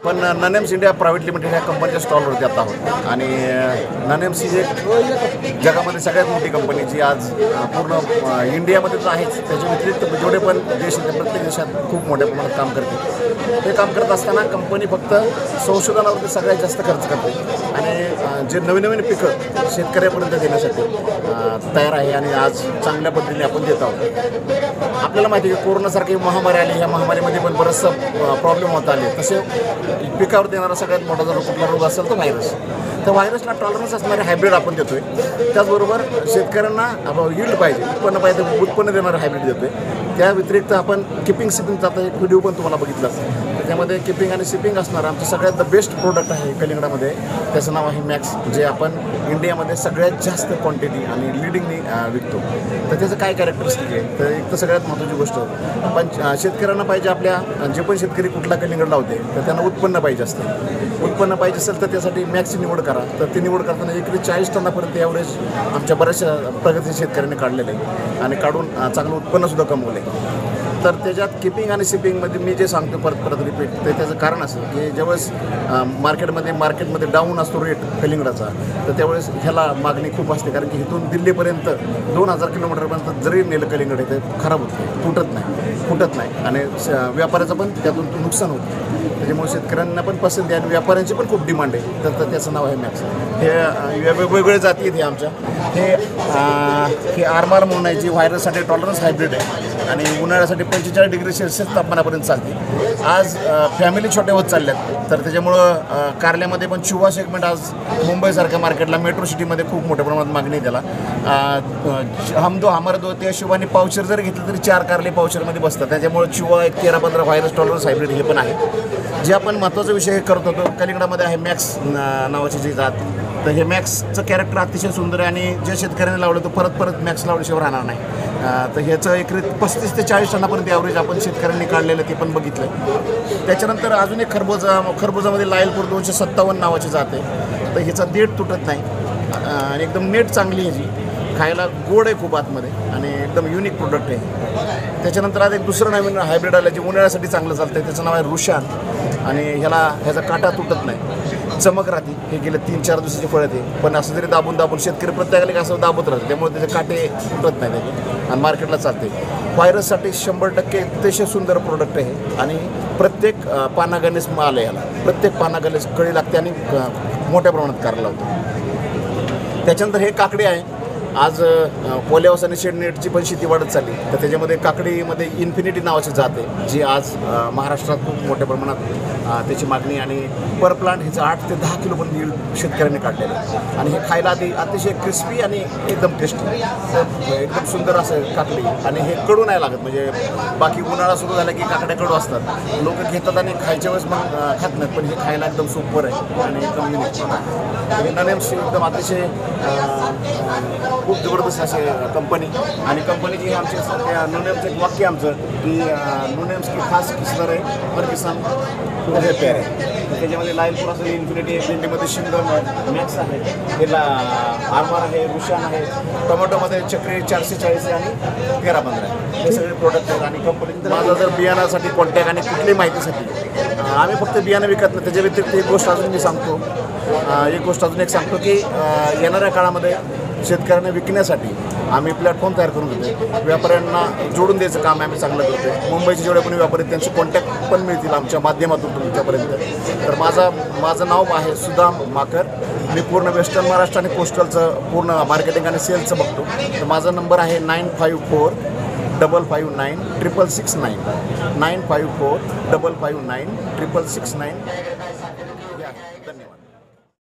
पण ननेम्स India private limited ह्या कंपनीच्या स्टॉलवरती आता आहोत आणि ननेम्स ही एक जगामध्ये सगळ्यात मोठी कंपनी जी आज पूर्ण इंडियामध्ये तर आहेच, त्याच्या व्यतिरिक्त जेवढे पण देश आहेत प्रत्येक देशात खूप मोठ्या प्रमाणात काम करते. हे काम करत असताना कंपनी फक्त संशोधनावरती सगळ्यात जास्त खर्च करते आणि जे नवीन नवीन पिकं शेतकऱ्यापर्यंत देण्यासाठी तयार आहे आणि आज चांगल्या पद्धतीने आपण देत आहोत. आपल्याला माहिती आहे की कोरोनासारखी महामारी आली, ह्या महामारीमध्ये पण बरंचसं प्रॉब्लेम होत आले. तसे पिकावर देणारा सगळ्यात मोठा जर कुठला रोग असेल तर व्हायरस. तर व्हायरसला टॉलरन्स असणारे हायब्रिड आपण देतोय. त्याचबरोबर शेतकऱ्यांना यील्ड पाहिजे, उत्पन्न पाहिजे, उत्पन्न देणारे हायब्रिड देतोय. त्या व्यतिरिक्त आपण किपिंग सिपिंगचा आता एक व्हिडिओ पण तुम्हाला बघितला असेल. त्याच्यामध्ये किपिंग आणि सिपिंग असणारं आमचं सगळ्यात बेस्ट प्रोडक्ट आहे कलिंगडामध्ये. त्याचं नाव आहे मॅक्स, जे आपण इंडियामध्ये सगळ्यात जास्त क्वांटिटी आणि लिडिंगनी विकतो. तर त्याचं काय कॅरेक्टरिस्टिक आहे, तर एक तर सगळ्यात महत्त्वाची गोष्ट पण शेतकऱ्यांना पाहिजे, आपल्या जे पण शेतकरी कुठला कलिंगड लावते तर त्यांना उत्पन्न पाहिजे असतं. उत्पन्न पाहिजे असेल तर त्यासाठी मॅक्सची निवड करा. तर ती निवड करताना एकरी 40 टनापर्यंत ॲव्हरेज आमच्या बऱ्याचशा प्रगती शेतकऱ्यांनी काढलेलं आहे आणि काढून चांगलं उत्पन्नसुद्धा कमवलं आहे. तर त्याच्यात किपिंग आणि सिपिंगमध्ये मी जे सांगतो परत रिपीट, ते त्याचं कारण असं की ज्यावेळेस मार्केटमध्ये डाऊन असतो रेट कलिंगडाचा, तर त्यावेळेस ह्याला मागणी खूप असते. कारण की इथून दिल्लीपर्यंत 2000 किलोमीटरपर्यंत जरी नेलं कलिंगड आहे ते खराब होतं, फुटत नाही आणि व्यापाऱ्याचं पण त्यातून नुकसान होतं. त्याच्यामुळे शेतकऱ्यांना पण पसंती आहे आणि व्यापाऱ्यांची पण खूप डिमांड आहे. तर त्याचं नाव आहे मॅक्स. हे वेगवेगळे जाती आहेत हे आमच्या. हे आरमार म्हणून आहे, जी व्हायरससाठी टॉलरन्स हायब्रिड आहे आणि उन्हाळ्यासाठी 45 डिग्री सेल्सिअस तापमानापर्यंत चालते. आज फॅमिली छोट्या होत चालल्यात, तर त्याच्यामुळं कारल्यामध्ये पण चुवा सेगमेंट आज मुंबईसारख्या मार्केटला, मेट्रो सिटीमध्ये खूप मोठ्या प्रमाणात मागणी त्याला. हम दो हमारे दो त्या हिशोबाने पावशेर जर घेतलं तरी 4 कारले पावशेरमध्ये बसतात. त्याच्यामुळे चुवा एक 13-15 व्हायरस टॉलरन्स हायब्रिड हे पण आहे. जे आपण महत्त्वाचा विषय करत होतो कलिंगडामध्ये आहे मॅक्स नावाची जी जात. तर हे मॅक्सचं कॅरेक्टर अतिशय सुंदर आहे आणि जे शेतकऱ्यांनी लावलं तो परत मॅक्स लावल्याशिवाय राहणार नाही. तर ह्याचं एकरी 35 ते 40 टनापर्यंत ॲव्हरेज आपण शेतकऱ्यांनी काढलेलं ते पण बघितलं. त्याच्यानंतर अजून एक खरबुजामध्ये लायलपूर 257 नावाची जात आहे. तर ह्याचा देठ तुटत नाही आणि एकदम नेट चांगली आहे, जी खायला गोड आहे खूप आतमध्ये आणि एकदम युनिक प्रोडक्ट आहे. त्याच्यानंतर आज एक दुसरं नवीन हायब्रिड आलं जे उन्हाळ्यासाठी चांगलं चालतं आहे. त्याचं नाव आहे रुशान आणि ह्याचा काटा तुटत नाही, चमक राहते. हे गेले 3-4 दिवसाची फळं ते, पण असं जरी दाबून शेतकरी प्रत्येकाला असं दाबत राहतं, त्यामुळे त्याचे काटे तुटत नाही त्याचे आणि मार्केटला चालते. व्हायरससाठी 100% अतिशय सुंदर प्रोडक्ट आहे आणि प्रत्येक पानागणेस माल आहे याला. प्रत्येक पानागणेस कळी लागते आणि मोठ्या प्रमाणात कारला लावतो. त्याच्यानंतर हे काकडी आहे. आज पोलिओस आणि शेडनेटची पण शेती वाढत चालली. तर त्याच्यामध्ये काकडीमध्ये इन्फिनिटी नावाची जात आहे, जी आज महाराष्ट्रात खूप मोठ्या प्रमाणात त्याची मागणी आणि पर प्लांट ह्याचं 8 ते 10 किलोपर्यंत यील्ड शेतकऱ्यांनी काढलेलं आहे. आणि हे खायला अतिशय क्रिस्पी आणि एकदम टेस्टी, एकदम सुंदर असं काकडी. आणि हे कडू नाही लागत, म्हणजे बाकी उन्हाळा सुरू झाला की काकड्या कडू असतात, लोक घेतात आणि खायच्या वेळेस मग खात नाहीत, पण हे खायला एकदम सुपर आहे आणि एकदम युनिक. ननेम्स एकदम अतिशय खूप जबरदस्त अशी कंपनी आणि कंपनीची आमची ननेम्सचं एक वाक्य आमचं की ननेम्स की खास किस्मर आहे पर किसान तुझे पेर आहे. त्याच्यामध्ये लायलपूर असेल, इन्फिनिटी आहे, भेंडीमध्ये शिंगम मॅक्स आहे, याला आरमार आहे, रुशान आहे, टोमॅटोमध्ये चक्री 440 आणि 13-15 आहे. हे सगळे प्रोडक्ट आहेत. आणि कंपनी माझा जर बियाणासाठी कॉन्टॅक्ट आणि कुठलीही माहितीसाठी आम्ही फक्त बियाणं विकत नाही. त्याच्या व्यतिरिक्त एक गोष्ट अजून सांगतो की येणाऱ्या काळामध्ये शेतकऱ्यांना विकण्यासाठी आम्ही प्लॅटफॉर्म तयार करून देतो. व्यापाऱ्यांना जोडून द्यायचं काम आम्ही चांगलं करतो. मुंबईचे जेवढे पण व्यापारी आहेत त्यांचे कॉन्टॅक्ट पण मिळतील आमच्या माध्यमातून तुमच्यापर्यंत. तर माझं नाव आहे सुदाम माकर. मी पूर्ण वेस्टर्न महाराष्ट्र आणि कोस्टलचं पूर्ण मार्केटिंग आणि सेल्सचं बघतो. तर माझा नंबर आहे 954-559-669 954-559-669.